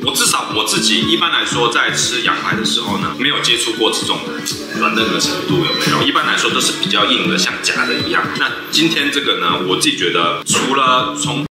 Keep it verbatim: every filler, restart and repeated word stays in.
我至少我自己一般来说在吃羊排的时候呢，没有接触过这种软嫩的程度，有没有？一般来说都是比较硬的，像夹的一样。那今天这个呢，我自己觉得除了从